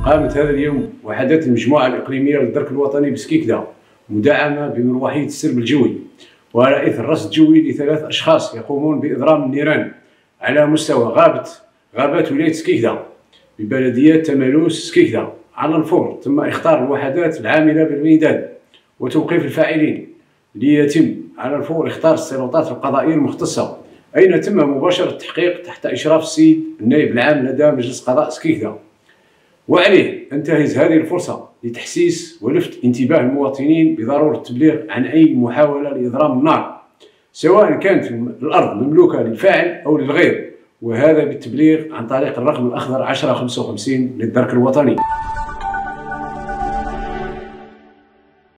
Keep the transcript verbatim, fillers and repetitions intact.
قامت هذا اليوم وحدات المجموعة الإقليمية للدرك الوطني بسكيكدا مدعمة بمروحية السرب الجوي وعلى إثر الرصد الجوي لثلاث أشخاص يقومون بإضرام النيران على مستوى غابة غابات ولاية سكيكدا ببلدية تمالوس سكيكدا. على الفور تم إخطار الوحدات العاملة بالميدان وتوقيف الفاعلين ليتم على الفور إخطار السلطات القضائية المختصة، أين تم مباشرة التحقيق تحت إشراف السيد النائب العام لدى مجلس قضاء سكيكدا. وعليه أنتهز هذه الفرصة لتحسيس ولفت انتباه المواطنين بضرورة التبليغ عن أي محاولة لإضرام النار سواء كانت الأرض مملوكة للفاعل أو للغير، وهذا بالتبليغ عن طريق الرقم الأخضر عشرة خمسة وخمسين للدرك الوطني.